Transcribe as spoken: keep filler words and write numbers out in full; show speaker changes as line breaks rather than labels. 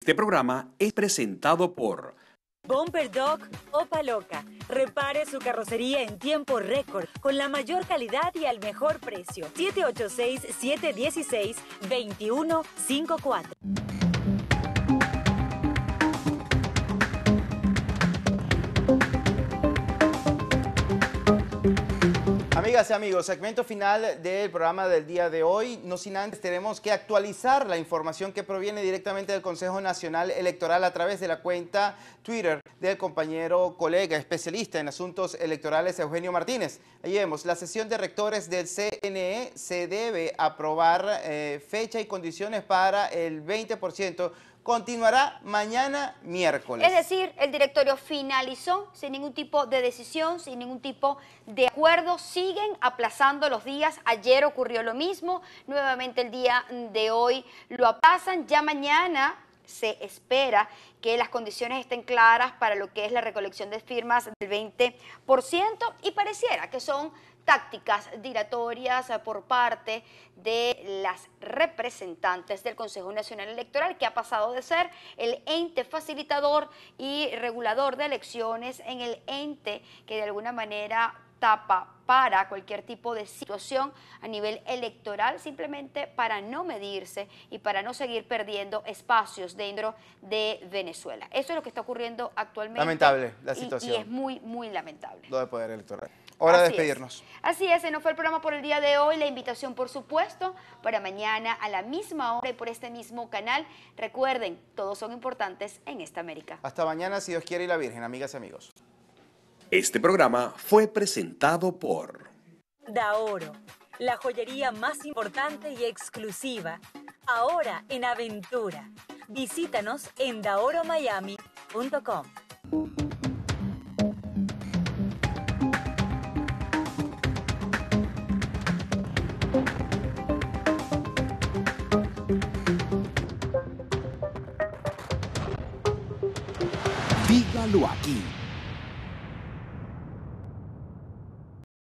Este programa es presentado por
Bumper Dog Opa Loca. Repare su carrocería en tiempo récord con la mayor calidad y al mejor precio. siete ocho seis, siete uno seis, dos uno cinco cuatro.
Amigas y amigos, segmento final del programa del día de hoy. No sin antes tenemos que actualizar la información que proviene directamente del Consejo Nacional Electoral a través de la cuenta Twitter del compañero, colega, especialista en asuntos electorales Eugenio Martínez. Allí vemos, la sesión de rectores del C N E se debe aprobar eh, fecha y condiciones para el veinte por ciento. Continuará mañana miércoles.
Es decir, el directorio finalizó sin ningún tipo de decisión, sin ningún tipo de acuerdo. Siguen aplazando los días. Ayer ocurrió lo mismo. Nuevamente el día de hoy lo aplazan. Ya mañana se espera que las condiciones estén claras para lo que es la recolección de firmas del veinte por ciento y pareciera que son tácticas dilatorias por parte de las representantes del Consejo Nacional Electoral, que ha pasado de ser el ente facilitador y regulador de elecciones en el ente que de alguna manera tapa para cualquier tipo de situación a nivel electoral, simplemente para no medirse y para no seguir perdiendo espacios dentro de Venezuela. Eso es lo que está ocurriendo actualmente.
Lamentable la
y,
situación.
Y es muy, muy lamentable.
Lo de poder electoral. Hora de
Así
despedirnos.
Es. Así es, ese no fue el programa por el día de hoy. La invitación, por supuesto, para mañana a la misma hora y por este mismo canal. Recuerden, todos son importantes en esta América.
Hasta mañana, si Dios quiere y la Virgen, amigas y amigos.
Este programa fue presentado por
Daoro, la joyería más importante y exclusiva. Ahora en Aventura. Visítanos en daoro miami punto com.
Dígalo aquí.